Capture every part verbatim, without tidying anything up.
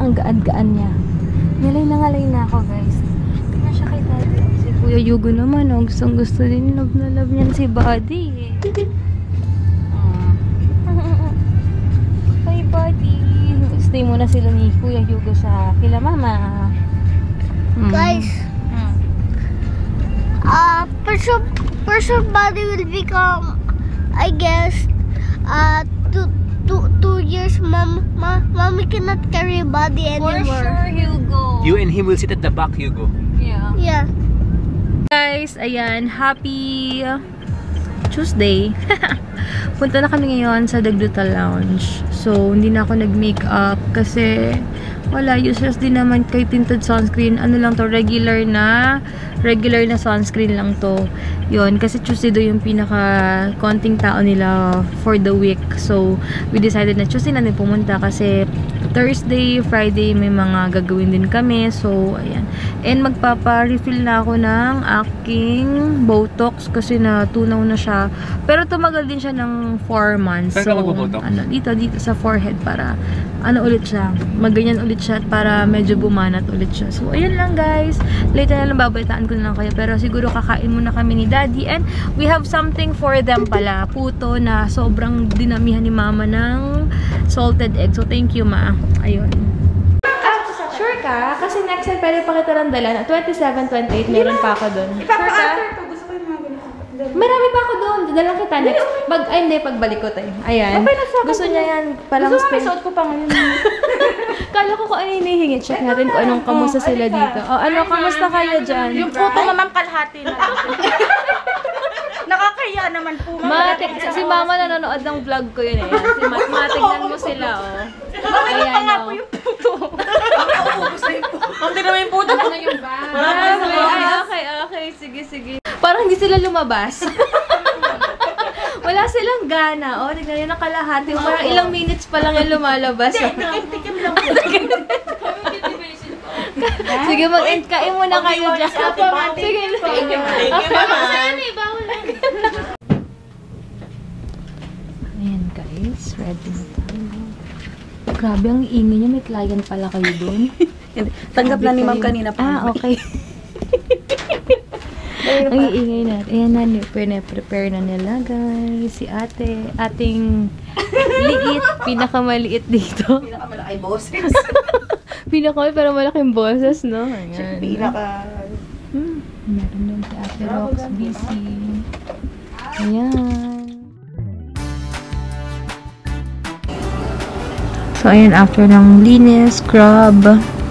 ang gaan-gaan niya. Ngalay na ngalay na ako, guys. Tingnan siya kay Daddy. Si Kuya Yugo naman, oh. Gustong gusto din. Love na love niyan si Buddy, eh. Hi, Buddy. Stay muna sila ni Kuya Yugo sa kila Mama. Hmm. Guys, Hmm. uh, person, person body will become, I guess, uh, two, two, two years. Mom, ma, mommy cannot carry body For anymore. sure, Hugo. You and him will sit at the back, Hugo. Yeah. Yeah. Guys, ayan, happy Tuesday. Punta na kami ngayon sa Dagdutal Lounge. So, hindi na ako nag-makeup kasi wala, useless din naman kay tinted sunscreen. Ano lang to, regular na regular na sunscreen lang to. Yun, kasi Tuesday do yung pinaka konting tao nila for the week. So, we decided na Tuesday na din pumunta kasi Thursday, Friday may mga gagawin din kami. So, ayan. And magpapa-refill na ako ng aking Botox kasi natunaw na siya. Pero tumagal din siya ng four months. Saan so, ka magbo-Botox? ano, dito, dito sa forehead para ano ulit siya. Maganyan ulit siya para medyo bumanat ulit siya. So, ayan lang guys. Later na lang babalitaan ko na lang kayo. Pero siguro kakain muna kami ni Daddy. And we have something for them pala. Puto na sobrang dinamihan ni Mama ng salted egg. So, thank you, Ma. Ayun. Ah, sure ka? Kasi next time pwede pa kita lang dala. twenty-seven, twenty-eight, meron pa ako doon. Sure ka? Marami pa ako doon. Dadalang kita next. Pag, ay, hindi. Pagbalik ko tayo. Ayan. Gusto niya yan. Palang Gusto spin. nga, isuot ko pa ngayon. Kala ko kung ano yung hinihingi. Check natin kung anong kamusta sila dito. Oh, ano, kamusta kayo dyan? Yung puto mo, ma'am, kalahati na. Nakakaya naman po, ma'am. Matik, si Mama nanonood ng vlog ko yun eh. Si Mat, matignan mo sila, oh. Ayan, nga oh. po yung puto. Ma'am, di naman yung puto. Ano yung bag? Ay, okay, okay. Sige, sige. Parang hindi sila lumabas. Wala silang gana. Oh, tignan yun, nakalahati. Parang ilang minutes pa lang yung lumalabas. Tikim-tikim lang po. Sige, mag-end. Kain muna kayo dyan. Sige. Thank you, ma'am. Ayan guys, ready na tayo. Grabe, ang ingay niya. May client pala kayo doon. Tanggap na ni ma'am kanina pa. Ah, okay. Ang iingay natin. Ayan na, pine-prepare na nila guys. Si ate, ating liit, pinakamaliit dito. Pinakamalaki boses. Pinaka pero malaking boses, no? Ayan. Pinaka... Hmm, meron doon si Ate Rox, busy. Ayan. So, ayan, after ng linis, scrub,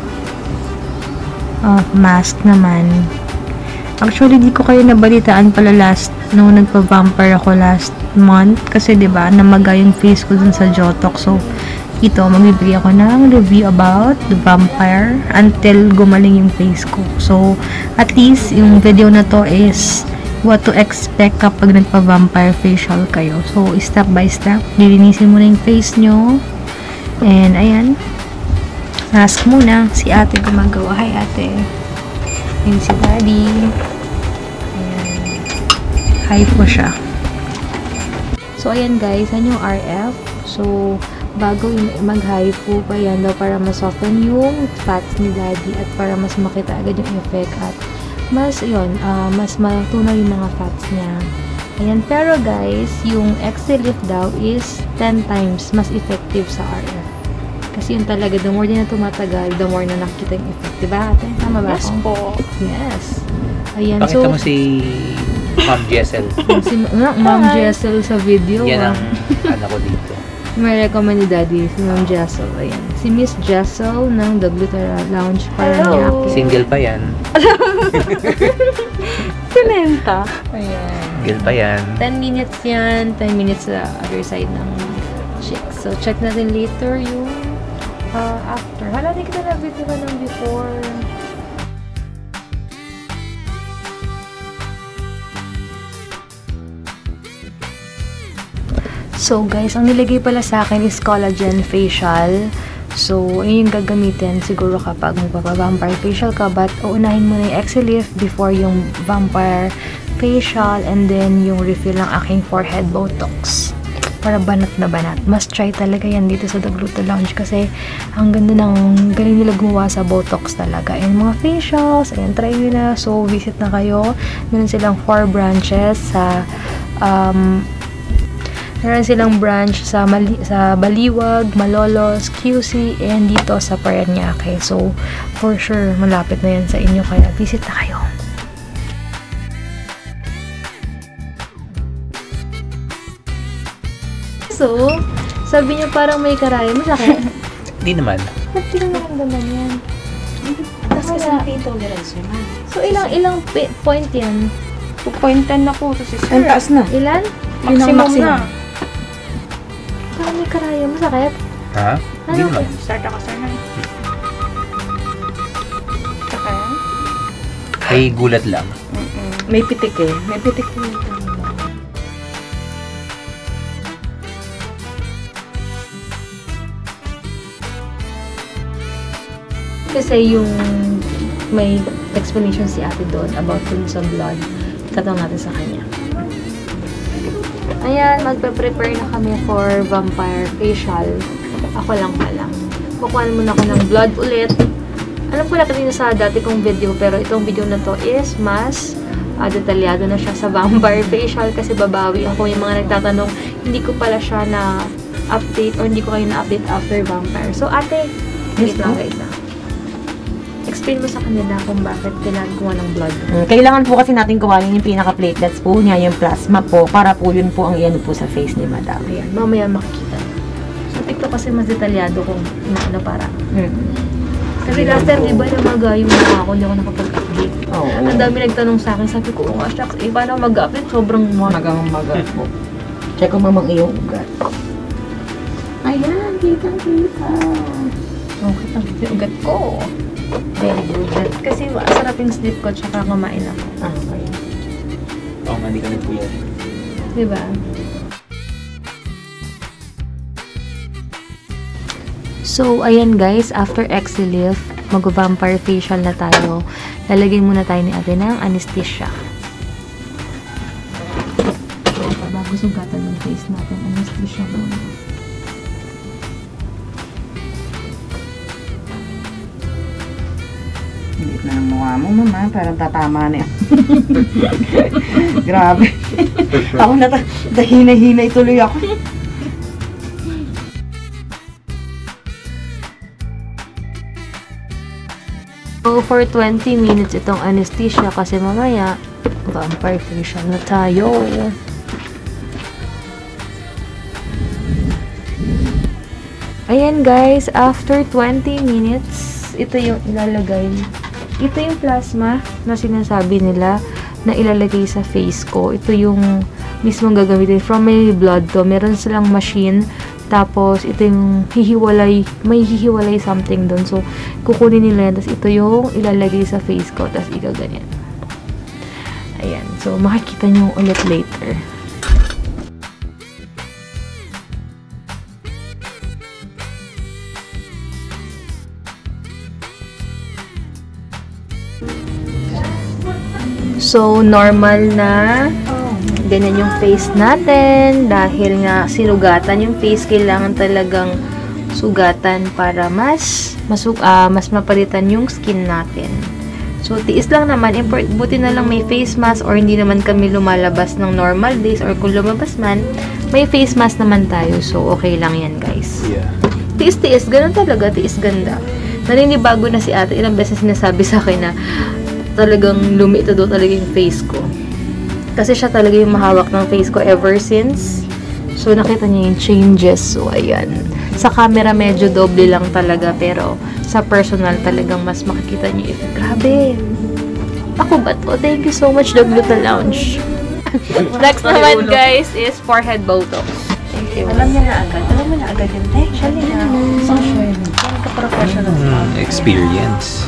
uh, mask naman. Actually, di ko kayo nabalitaan pala last, nung nagpa-vampire ako last month. Kasi, di ba namaga yung face ko dun sa Jotox. So, ito, magbibigay ako ng review about the vampire until gumaling yung face ko. So, at least, yung video na to is what to expect kapag nagpa-vampire facial kayo. So, step by step, lilinisin mo na yung face nyo. And, ayan. Mask muna. Si ate gumagawa. Hi, ate. Ayan si Daddy. Ayan. Hi po siya. So, ayan guys. Yan yung R F. So, bago mag-high po pa yan daw para ma-soften yung fats ni Daddy at para mas makita agad yung effect at mas, yun, uh, mas matunaw yung mga fats niya. Ayan. Pero guys, yung X-Lift daw is ten times mas effective sa R F. Kasi yun talaga, the more din na tumatagal, the more na nakikita yung effect. Diba ate? Tama ba Yes ako? po. Yes. Ayan. Pakita So, mo si Ma'am Jessel. si Ma- Ma'am Jessel sa video. Yan ah. ang ano ko dito. May recommend ni Daddy, si Ma'am Jessel. Ayan. Si Miss Jessel ng Dagdutal Lounge Paranaque. Single pa yan. Sinenta. Ayan. Single pa yan. ten minutes yan. ten minutes sa other side ng chicks. So, check natin later yung uh, after. Hala, di kita na-video ka ng before. So guys, ang nilagay pala sa akin is collagen facial. So, yun yung gagamitin siguro kapag magpapa-vampire facial ka. But, uunahin mo na yung X-Lift before yung vampire facial and then yung refill ng aking forehead Botox. para banat na banat. Must try talaga yan dito sa The Gluta Lounge kasi ang ganda ng galing nila gumawa sa Botox talaga. And mga facials, ayan, try nyo na. So, visit na kayo. Meron silang four branches sa um, meron silang branch sa, Mali sa Baliwag, Malolos, Q C, and dito sa Parañaque. So, for sure, malapit na yan sa inyo. Kaya, visit na kayo. So, sabi niya parang may karaya. Masakit? Hindi naman. Ba't di naman naman yan? Tapos kasi ang pito ni Renzo na. So, ilang ilang pi- point yan? two point one na po. Tapos Ang taas na. Ilan? maximum, maximum. na. Parang may karaya. Masakit? Ha? Hindi Ano? naman. Start ako sir na. Saka yan? Ay, gulat lang. May pitik eh. May pitik na ito. Kasi yung may explanation si ate doon about dun sa blood. Tatanong natin sa kanya. Ayan, magpe-prepare na kami for vampire facial. Ako lang pala. Kukuha muna ako ng blood ulit. Alam ko na kanina sa dati kong video, pero itong video na to is mas uh, detalyado na siya sa vampire facial kasi babawi ako. Yung mga nagtatanong, hindi ko pala siya na update or hindi ko kayo na update after vampire. So ate, Yes, wait lang ma'am. guys ah. Explain mo sa kanila kung bakit kailangan kumuha ng blood. Mm, Kailangan po kasi natin kuhanin yung pinaka-platelets po niya, yung plasma po, para po yun po ang iyan po sa face ni madam. Ayan, mamaya makikita. Sa TikTok kasi mas detalyado kung ano para. Mm. Kasi last time, di ba, namaga yung mukha ko, hindi ako nakapag-update. Oo. Ang dami nagtanong sa akin, sabi ko, oh nga, shucks, eh, paano ako mag-update? Sobrang mga. Magang maga po. Check ko mamang iyong ugat. Ayan, kitang-kita. Oh, kitang-kita yung ugat ko. Very good. Kasi masarap yung sleep ko, tsaka kumain ako. Ah, okay. Oo nga, hindi ka nagpuyat. Di ba? So, ayan guys, after Exilift, mag-vampire facial na tayo. Lalagyan muna tayo ni ate ng anesthesia. Bago sugatan yung face natin, anesthesia muna. Hindi na ang mukha mo, mama. Parang tatama na yan. Grabe. Ako na ta, dahinay-hinay tuloy ako. So, for twenty minutes itong anesthesia kasi mamaya, vampire facial na tayo. Ayan guys, after twenty minutes, ito yung ilalagay. Ito yung plasma na sinasabi nila na ilalagay sa face ko. Ito yung mismong gagamitin. From my blood to, meron silang machine. Tapos, ito yung hihiwalay, may hihiwalay something doon. So, kukunin nila yan. Tapos, ito yung ilalagay sa face ko. Tapos, igaganyan. Ayan. So, makikita nyo ulit later. So, normal na ganyan yung face natin. Dahil nga sinugatan yung face, kailangan talagang sugatan para mas masug uh, mas mapalitan yung skin natin. So, tiis lang naman. Import, buti na lang may face mask or hindi naman kami lumalabas ng normal days or kung lumabas man, may face mask naman tayo. So, okay lang yan, guys. Yeah. Tiis-tiis. Ganun talaga. Tiis ganda. Naninibago na si ate. Ilang beses sinasabi sa akin na talagang lumito daw talaga yung face ko. Kasi siya talaga yung mahawak ng face ko ever since. So, nakita niya yung changes. So, ayan. Sa camera, medyo doble lang talaga. Pero, sa personal, talagang mas makikita niyo if grabe. Ako ba to? Thank you so much, The Gluta Lounge. Next naman, guys, is forehead Botox. Thank you. Alam niya na agad. Alam mo na agad yun. Eh, siya na. So, sure. Ka-professional. Mm, experience.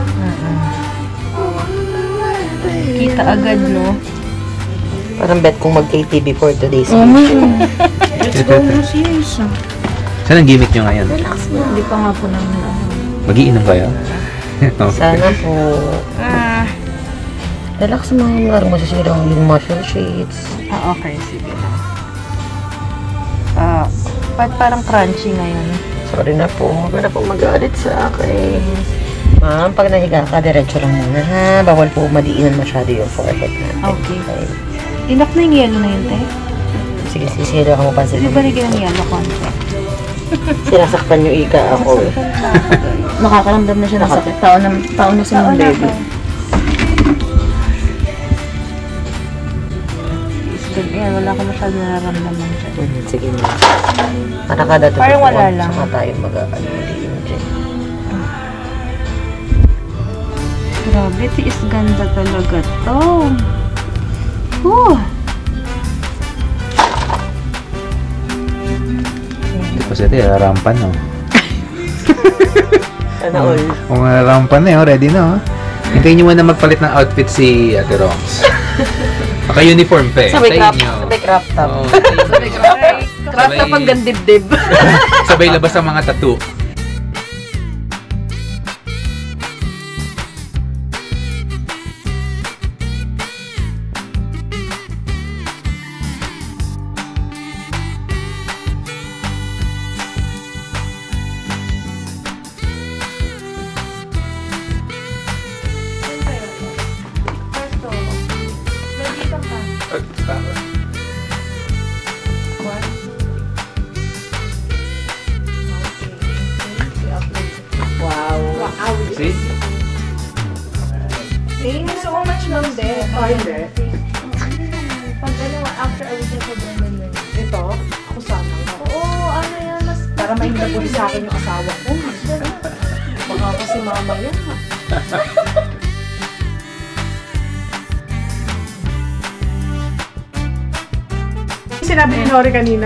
Kita agad, no? Parang bet kong mag-K T before today's Oh, video. Let's go na siya. Saan ang gimmick nyo ngayon? Relax mo. Hindi pa nga po naman ako. Mag-iinom kayo? Sana po. Ah, Relax mo. Huwag mo sisira yung muscle shades. ah okay. Sige. Ba't parang crunchy ngayon? Sorry na po. Huwag na po magalit sa akin. Ma'am, pag nahiga ka, diretso lang muna ha. Bawal po madiinan masyado yung forehead natin. Okay. Enough na yung yellow na yun, te? Sige, sisira ka mo pansin. Hindi ba naging ang yellow konti? Sinasaktan yung ika ako eh. Nakakaramdam na siya ng sakit. Tao na, tao na siya ng baby. Yan, wala ko masyado nararamdaman dyan. Mm, sige na. Para kada to. Parang wala lang. Saka tayo mag-ano dyan. Grabe, tiis ganda talaga to. Whew! Hindi pa siya tayo, rampan no. Sana all. Kung rampan na yun, ready na oh. Hintayin nyo muna magpalit ng outfit si Ate Roms. Naka-uniform pa eh. Sabay crop, nyo. sabay crop top. Oo, Sabay crop top. Crop top ang gandib-dib. sabay labas ang mga tattoo. See? Thank you so much, Ma'am De. Partner. Pag ano, after a week na sobrang ganda yun. Ito, ako sana. Oo, ano yan, mas... Para maingdabuli sa akin yung asawa ko. Baka kasi mama yan. Sinabi ni Nori kanina.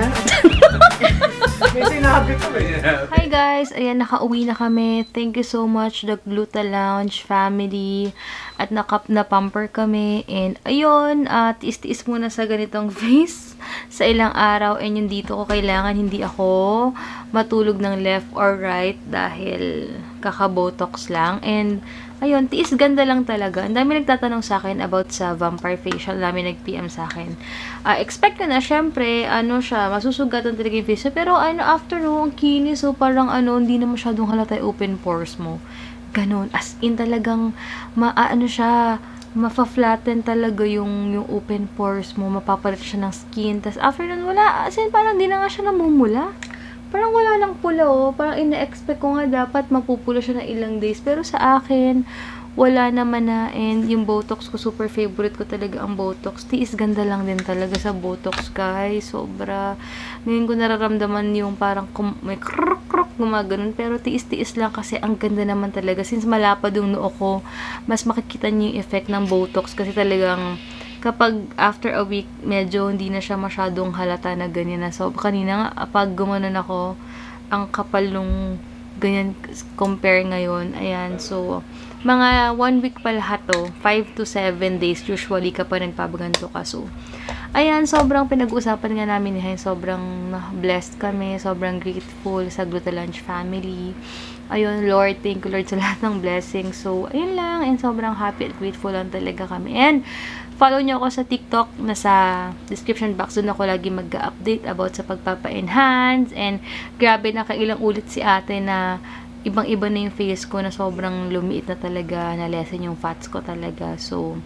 May sinabi ko eh. Hi guys! Ayan, nakauwi na kami. Thank you so much, the Gluta Lounge family. At nakap na pamper kami. And ayun, uh, tiis-tiis muna sa ganitong face sa ilang araw. And yung dito ko kailangan hindi ako matulog ng left or right dahil kaka-botox lang. And ayun, tiis ganda lang talaga. Ang dami nagtatanong sa akin about sa vampire facial. Ang dami nag-P M sa akin. Uh, expect ko na, syempre, ano siya, masusugatan talaga yung face. Pero ano, after no, ang kinis. So, parang ano, hindi na masyadong halata yung open pores mo. Ganon. As in, talagang, maano siya, mafa-flatten talaga yung, yung open pores mo. Mapapalit siya ng skin. Tapos, after nun, wala. As in, parang di na nga siya namumula. Parang wala lang pula, oh. Parang ina-expect ko nga dapat mapupula siya ng ilang days. Pero sa akin, wala naman na. And yung Botox ko, super favorite ko talaga ang Botox. Tiis ganda lang din talaga sa Botox, guys. Sobra. Ngayon ko nararamdaman yung parang may kruk-kruk gumaganon. Pero tiis-tiis lang kasi ang ganda naman talaga. Since malapad yung noo ko, mas makikita niyo yung effect ng Botox. Kasi talagang kapag after a week, medyo hindi na siya masyadong halata na ganyan na. So, kanina nga, pag gumanon ako, ang kapal nung ganyan compare ngayon. Ayan, so, mga one week pa lahat to. five to seven days usually kapag nagpapaganto ka. So, ayan, sobrang pinag-uusapan nga namin niya. Sobrang blessed kami. Sobrang grateful sa Gluta Lounge family. Ayun, Lord, thank you, Lord, sa lahat ng blessings. So, ayun lang. And sobrang happy at grateful lang talaga kami. And, follow nyo ako sa TikTok, nasa description box. Doon ako lagi mag-update about sa pagpapa-enhance. And grabe, nakailang ulit si ate na ibang-iba na yung face ko na sobrang lumiit na talaga, na lessen yung fats ko talaga. So,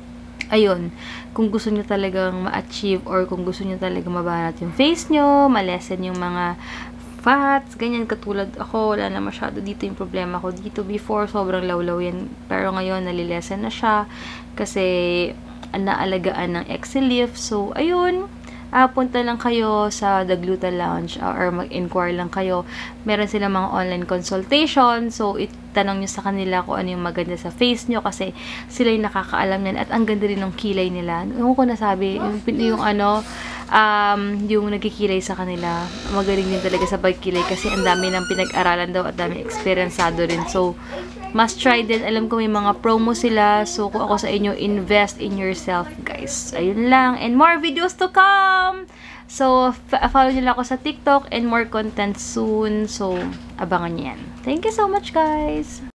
ayun, kung gusto nyo talagang ma-achieve or kung gusto nyo talaga mabanat yung face nyo, ma-lessen yung mga fats, ganyan, katulad ako, wala na masyado dito yung problema ko dito. Before, sobrang lawlaw yan. Pero ngayon, nalilesen na siya kasi naalagaan ng Exilif. So, ayun, uh, punta lang kayo sa The Gluta Lounge uh, or mag-inquire lang kayo. Meron silang mga online consultation. So, itanong nyo sa kanila kung ano yung maganda sa face nyo kasi sila yung nakakaalam yan at ang ganda rin ng kilay nila. Yung ko nasabi, yung, yung ano, um, yung nagkikilay sa kanila, magaling din talaga sa pagkilay kasi ang dami ng pinag-aralan daw at dami experiencado rin. So, must try din. Alam ko may mga promo sila. So, kung ako sa inyo, invest in yourself, guys. Ayun lang. And more videos to come! So, follow nyo lang ako sa TikTok and more content soon. So, abangan nyo yan. Thank you so much, guys!